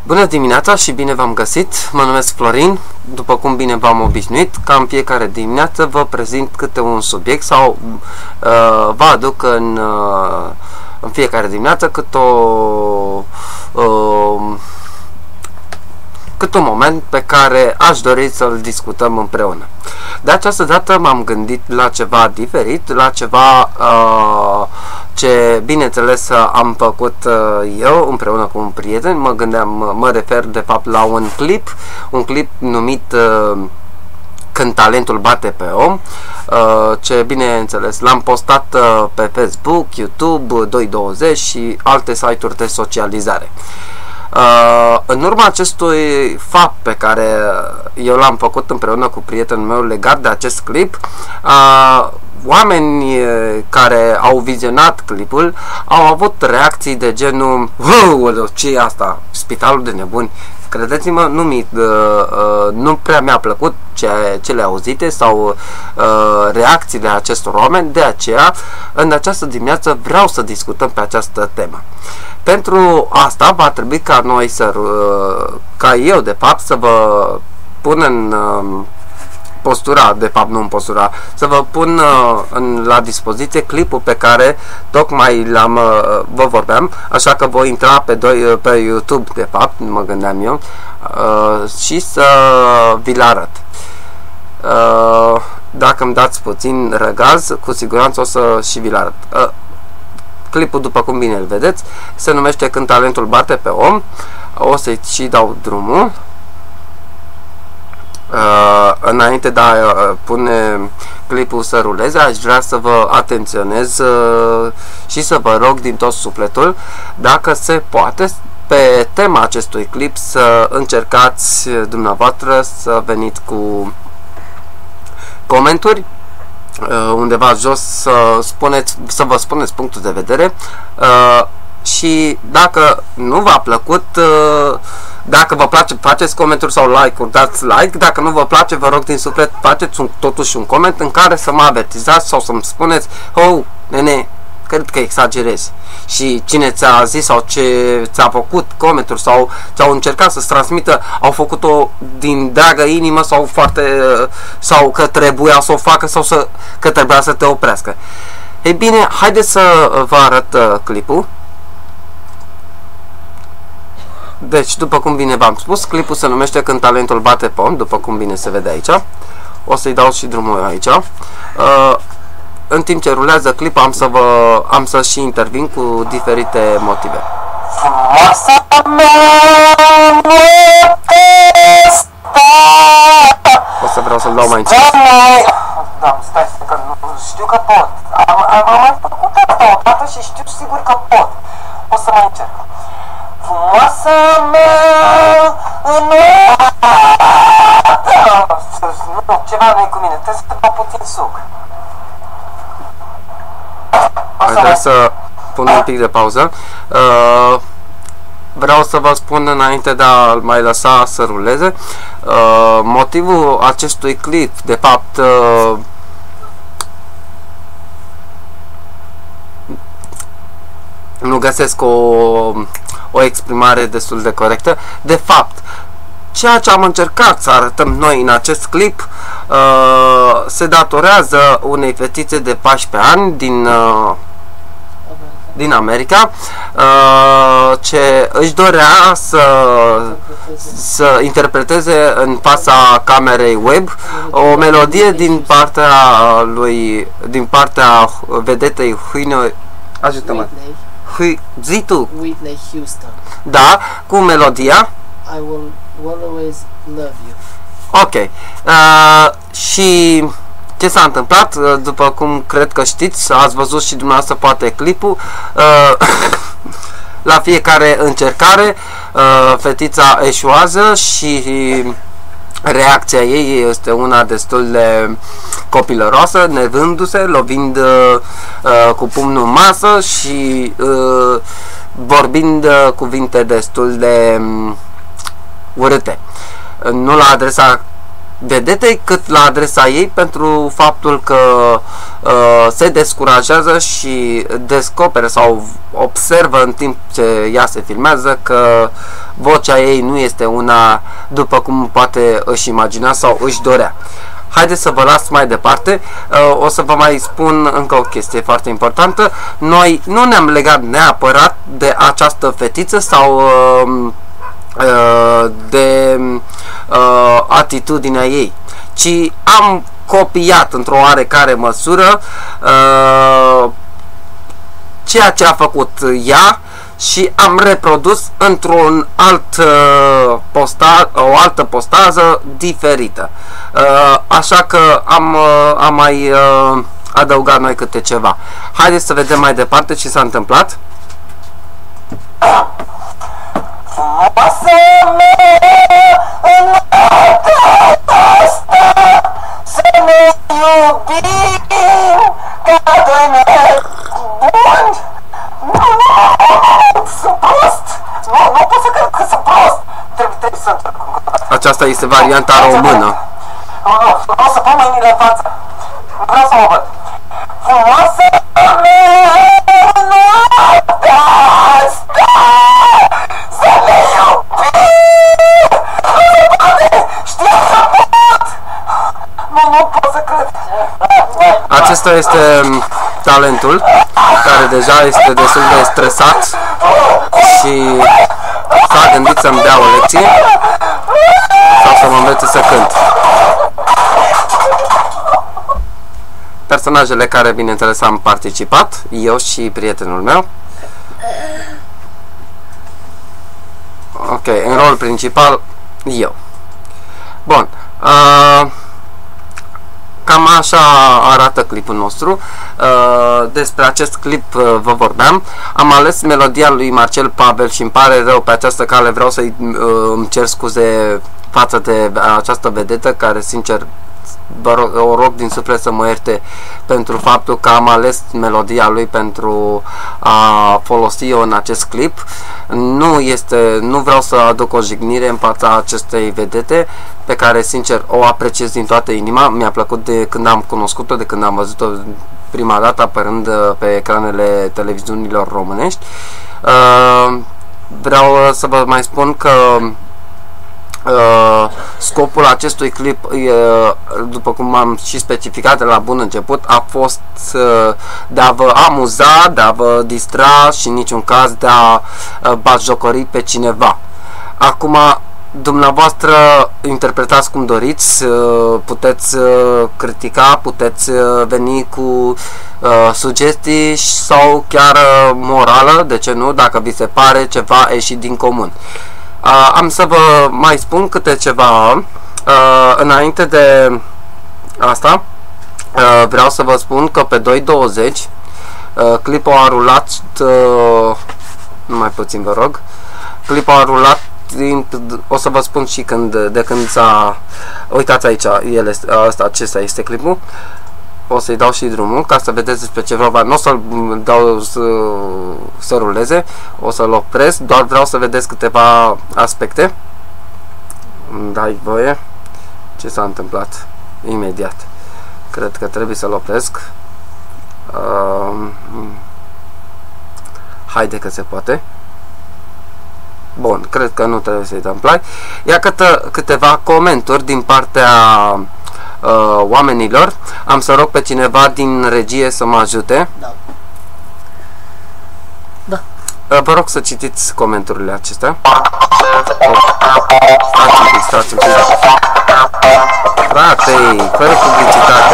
Bună dimineața și bine v-am găsit, mă numesc Florin. După cum bine v-am obișnuit, ca în fiecare dimineață vă prezint câte un subiect sau vă aduc în fiecare dimineață cât un moment pe care aș dori să-l discutăm împreună. De această dată m-am gândit la ceva diferit, la ceva ce, bineînțeles, am făcut eu împreună cu un prieten. Mă refer de fapt la un clip numit Când talentul bate pe om, ce, bineînțeles, l-am postat pe Facebook, YouTube, 220 și alte site-uri de socializare. În urma acestui fapt pe care eu l-am făcut împreună cu prietenul meu legat de acest clip, oameni care au vizionat clipul au avut reacții de genul: "Wow, ce e asta? Spitalul de nebuni?" Credeți-mă, nu prea mi-a plăcut cele auzite sau reacțiile acestor oameni. De aceea, în această dimineață vreau să discutăm pe această temă. Pentru asta va trebui ca noi ca eu de fapt să vă pun în postura, de fapt nu în postura, să vă pun la dispoziție clipul pe care tocmai vă vorbeam, așa că voi intra pe YouTube, de fapt, mă gândeam eu, și să vi-l arăt. Dacă îmi dați puțin răgaz, cu siguranță o să și vi-l arăt. Clipul, după cum bine îl vedeți, se numește Când talentul bate pe om. O să-i și dau drumul. Înainte de a pune clipul să ruleze, aș vrea să vă atenționez și să vă rog din tot sufletul, dacă se poate, pe tema acestui clip să încercați dumneavoastră să veniți cu comentarii undeva jos, să vă spuneți punctul de vedere, și dacă nu v-a plăcut, dacă vă place, faceți comentarii sau like-uri, dați like. Dacă nu vă place, vă rog din suflet, faceți totuși un coment în care să mă avertizați sau să-mi spuneți: "Oh, nene, cred că exagerezi." Și cine ți-a zis sau ce ți-a făcut comentarii sau ți-au încercat să-ți transmită, au făcut-o din dragă inimă sau că trebuia să o facă sau că trebuia să te oprească. Ei bine, haideți să vă arăt clipul. Deci, după cum bine v-am spus, clipul se numește Când talentul bate pe om, după cum bine se vede aici. O să-i dau și drumul aici. În timp ce rulează clipul am să și intervin cu diferite motive. O să vreau să-l dau mai încet. Da, stai că nu știu că pot. Am mai făcut asta odată și știu sigur că pot. O să mai încerc. Frumoasa mea în nu, ceva nu-i cu mine, trebuie să dau puțin suc. Haideți să pun un pic de pauză. Vreau să vă spun, înainte de a-l mai lăsa să ruleze, motivul acestui clip, de fapt, nu găsesc o exprimare destul de corectă. De fapt, ceea ce am încercat să arătăm noi în acest clip se datorează unei fetițe de 14 ani din America, ce își dorea să interpreteze în fața camerei web o melodie din partea vedetei ajută-mă. Zi tu. Whitney Houston. Da, cu melodia I will always love you. Ok. Și ce s-a întâmplat? După cum cred că știți, ați văzut și dumneavoastră poate clipul, la fiecare încercare fetița eșuează și reacția ei este una destul de copilăroasă, nevându-se, lovind cu pumnul în masă și vorbind cuvinte destul de urâte. Nu la adresa vedetei, cât la adresa ei pentru faptul că se descurajează și descoperă sau observă în timp ce ea se filmează că vocea ei nu este una după cum poate își imagina sau își dorea. Haideți să vă las mai departe. O să vă mai spun încă o chestie foarte importantă. Noi nu ne-am legat neapărat de această fetiță sau de atitudinea ei, ci am copiat într-o oarecare măsură ceea ce a făcut ea și am reprodus într-un alt o altă postază diferită. Așa că am mai adăugat noi câte ceva. Haideți să vedem mai departe ce s-a întâmplat. Frumoasă mea, în noaptea asta, să ne iubim ca doi nebuni. Sunt prost! Nu pot să cred că sunt prost! Trebuie să încerc. Aceasta este varianta română. Nu, vreau să pun mâinile în față. Vreau să mă văd. Frumoasă mea, în noaptea asta, să ne iubim! Nu se poate! Știam că pot! Nu pot să cred! Acesta este talentul care deja este destul de stresat și s-a gândit să-mi dea o lecție sau să mă învețe să cânt. Personajele care, bineînțeles, am participat, eu și prietenul meu. Ok, în rol principal, eu. Bun. Cam așa arată clipul nostru. Despre acest clip vă vorbeam. Am ales melodia lui Marcel Pavel și îmi pare rău pe această cale. Vreau să-i îmi cer scuze față de această vedetă care, sincer, o rog din suflet să mă ierte pentru faptul că am ales melodia lui pentru a folosi-o în acest clip. Nu vreau să aduc o jignire în fața acestei vedete pe care, sincer, o apreciez din toată inima. Mi-a plăcut de când am cunoscut-o, de când am văzut-o prima dată apărând pe ecranele televiziunilor românești. Vreau să vă mai spun că scopul acestui clip, după cum am și specificat de la bun început, a fost de a vă amuza, de a vă distra și în niciun caz de a batjocori pe cineva. Acum, dumneavoastră interpretați cum doriți, puteți critica, puteți veni cu sugestii sau chiar morală, de ce nu, dacă vi se pare ceva ieșit din comun. Am să vă mai spun câte ceva înainte de asta. Vreau să vă spun că pe 2/20 clipul a rulat, numai puțin vă rog, clipul a rulat, o să vă spun și de când s-a, uitați aici, acesta este clipul. O să-i dau și drumul ca să vedeți despre ce vorba. Nu o să-l dau să ruleze, o să-l opresc, doar vreau să vedeți câteva aspecte. Îmi dai voie? Ce s-a întâmplat? Imediat. Cred că trebuie să-l opresc. Haide că se poate. Bun, cred că nu trebuie să-i dăm play. Ia câteva comentarii din partea oamenilor. Am să rog pe cineva din regie să mă ajute. Da. Vă rog să citiți comentariile acestea. Stați un pic. Frate, fără publicitate.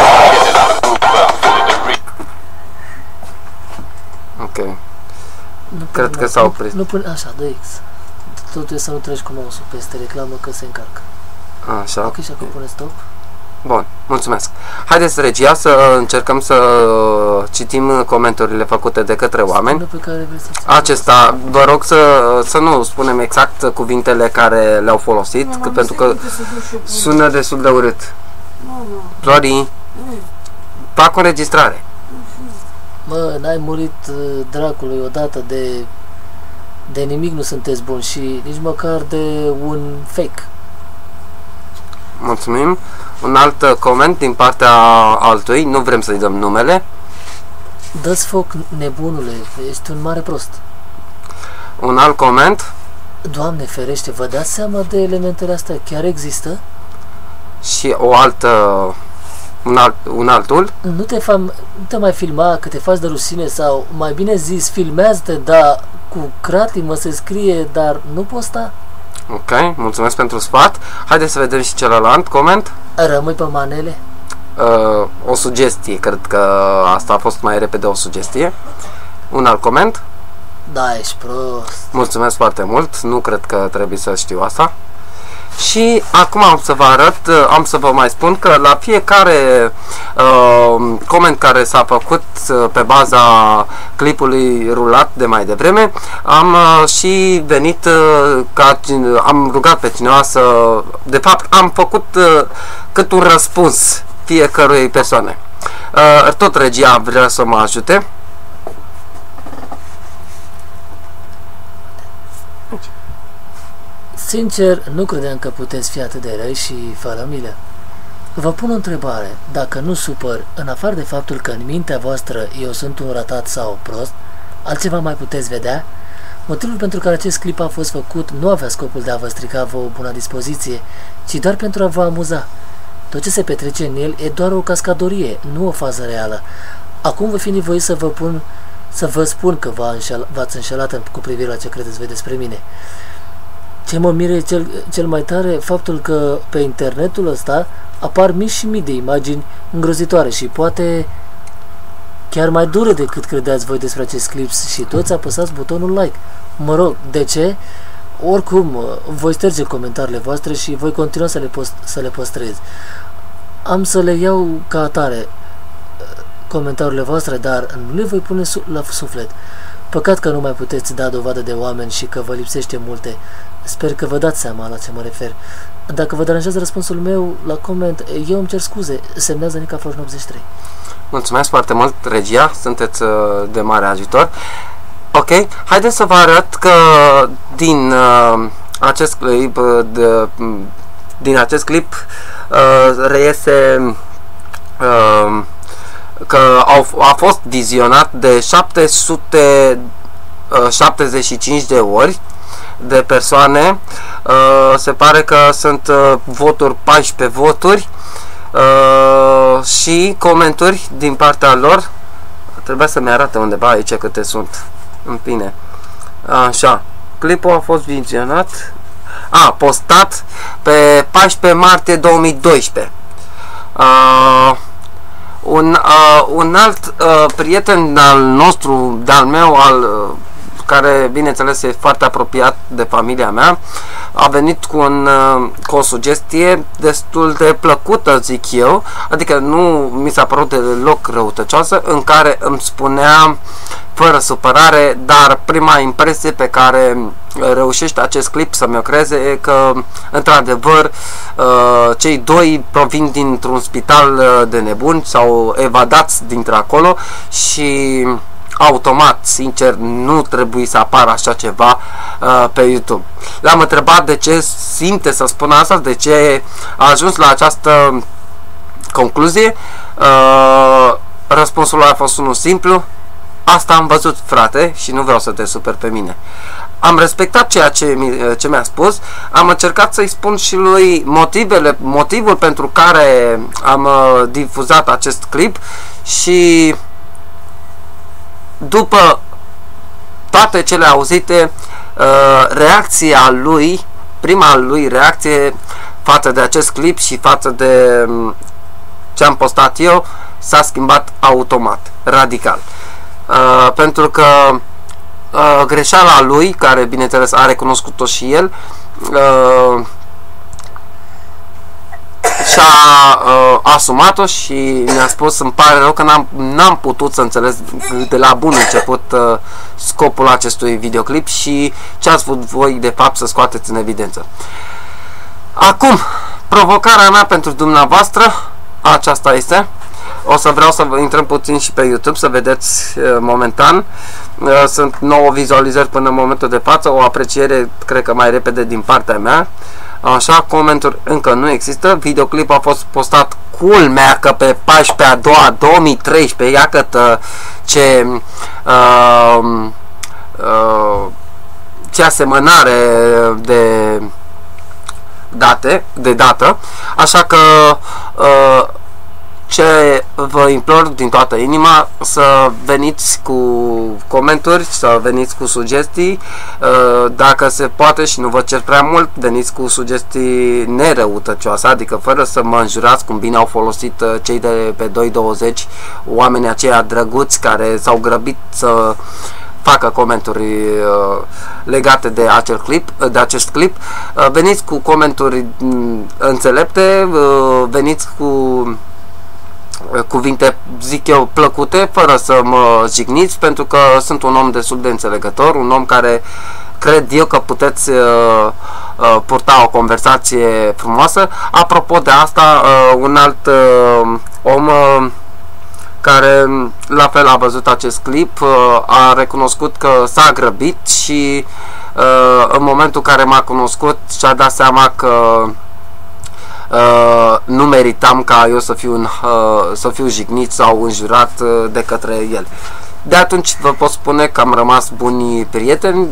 Ok. Cred că s-a oprit. Nu pune așa, 2x. Totul e să nu treci cu mouse-ul peste reclamă că se încarcă. Așa. Ok, și acum pune stop. Bun, mulțumesc. Haideți, regia, să încercăm să citim comentariile făcute de către oameni. Pe care acesta, vă rog să nu spunem exact cuvintele care le-au folosit, pentru că sună destul de urât. Flori, fac o înregistrare. Mă, n-ai murit dracului odată de nimic, nu sunteți buni și nici măcar de un fake. Mulțumim. Un alt coment din partea altui, nu vrem să-i dăm numele. Dă-ți foc, nebunule, ești un mare prost. Un alt coment. Doamne ferește, vă dați seama de elementele astea? Chiar există? Și o altă... Un altul. Nu te mai filma că te faci de rușine sau, mai bine zis, filmează-te, dar cu cratimă se scrie, dar nu posta? Ok, mulțumesc pentru sfat. Haideți să vedem și celălalt coment. Rămâi pe manele? O sugestie, cred că asta a fost mai repede o sugestie. Un alt coment. Da, ești prost. Mulțumesc foarte mult, nu cred că trebuie să știu asta. Și acum am să vă arăt, am să vă mai spun că la fiecare coment care s-a făcut pe baza clipului rulat de mai devreme, am și venit, am rugat pe cineva să, de fapt am făcut cât un răspuns fiecărui persoane. Tot regia vrea să mă ajute. Sincer, nu credeam că puteți fi atât de răi și fără milă. Vă pun o întrebare, dacă nu supăr, în afară de faptul că în mintea voastră eu sunt un ratat sau prost, altceva mai puteți vedea? Motivul pentru care acest clip a fost făcut nu avea scopul de a vă strica vouă bună dispoziție, ci doar pentru a vă amuza. Tot ce se petrece în el e doar o cascadorie, nu o fază reală. Acum voi fi nevoit să vă spun că v-ați înșelat cu privire la ce credeți voi despre mine. Ce mă miră cel mai tare faptul că pe internetul ăsta apar mii și mii de imagini îngrozitoare și poate chiar mai dure decât credeați voi despre acest clip și toți apăsați butonul like. Mă rog, de ce? Oricum, voi șterge comentariile voastre și voi continua să le păstrez. Am să le iau ca atare comentariile voastre, dar nu le voi pune la suflet. Păcat că nu mai puteți da dovadă de oameni și că vă lipsește multe. Sper că vă dați seama la ce mă refer. Dacă vă deranjează răspunsul meu la coment, eu îmi cer scuze. Semnează Nica Florin 83. Mulțumesc foarte mult, regia, sunteți de mare ajutor. Ok, haideți să vă arăt că din acest clip, reiese că a fost vizionat de 775 de ori de persoane. Se pare că sunt voturi, 14 voturi și comenturi din partea lor. Trebuia să-mi arate undeva aici câte sunt. În fine, așa, clipul a fost vizionat, postat pe 14 martie 2012. Un alt prieten al nostru, de-al meu, care bineînțeles e foarte apropiat de familia mea, a venit cu o sugestie destul de plăcută, zic eu, adică nu mi s-a părut deloc răutăcioasă, în care îmi spunea fără supărare, dar prima impresie pe care reușește acest clip să mi-o creeze e că într-adevăr cei doi provin dintr-un spital de nebuni, s-au evadați dintre acolo și automat, sincer, nu trebuie să apară așa ceva pe YouTube. L-am întrebat de ce simte să spună asta, de ce a ajuns la această concluzie. Răspunsul a fost unul simplu: asta am văzut, frate, și nu vreau să te super pe mine. Am respectat ceea ce mi-a spus, am încercat să-i spun și lui motivul pentru care am difuzat acest clip și după toate cele auzite, reacția lui, prima lui reacție față de acest clip și față de ce am postat eu, s-a schimbat automat, radical. Pentru că greșeala lui, care bineînțeles a recunoscut-o și el, și-a asumat-o și mi-a spus: îmi pare rău că n-am putut să înțeleg de la bun început scopul acestui videoclip și ce ați vrut voi de fapt să scoateți în evidență. Acum, provocarea mea pentru dumneavoastră aceasta este: vreau să vă intrăm puțin și pe YouTube să vedeți momentan. Sunt 9 vizualizări până în momentul de față, o apreciere cred că mai repede din partea mea. Așa, comenturi încă nu există. Videoclip a fost postat, culmea că pe 14/2/2013, iată ce ce asemănare de dată, așa că ce vă implor din toată inima, să veniți cu comentarii, să veniți cu sugestii, dacă se poate și nu vă cer prea mult, veniți cu sugestii nerăutăcioase, adică fără să mă înjurați cum bine au folosit cei de pe 2.20, oamenii aceia drăguți care s-au grăbit să facă comentarii legate de acest clip. Veniți cu comentarii înțelepte, veniți cu cuvinte, zic eu, plăcute, fără să mă jigniți, pentru că sunt un om destul de înțelegător, un om care cred eu că puteți purta o conversație frumoasă. Apropo de asta, un alt om care la fel a văzut acest clip a recunoscut că s-a grăbit și în momentul în care m-a cunoscut și-a dat seama că nu meritam ca eu să fiu jignit sau înjurat de către el. De atunci vă pot spune că am rămas buni prieteni,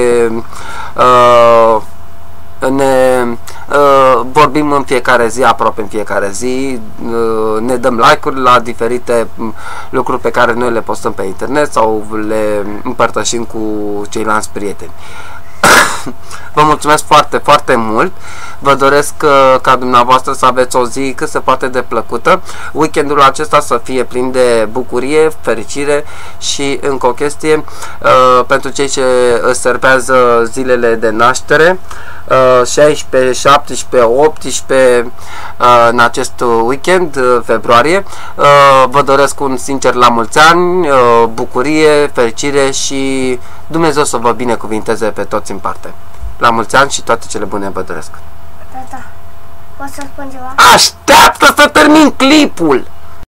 ne vorbim în fiecare zi, aproape în fiecare zi, ne dăm like-uri la diferite lucruri pe care noi le postăm pe internet sau le împărtășim cu ceilalți prieteni. Vă mulțumesc foarte, foarte mult. Vă doresc ca dumneavoastră să aveți o zi cât se poate de plăcută. Weekendul acesta să fie plin de bucurie, fericire și încă o chestie pentru cei ce își servează zilele de naștere, 16, 17, 18 în acest weekend, februarie. Vă doresc un sincer la mulți ani, bucurie, fericire și Dumnezeu să vă binecuvinteze pe toți în parte. La mulți ani și toate cele bune vă doresc. Tata, poți să spun ceva? Așteaptă să termin clipul!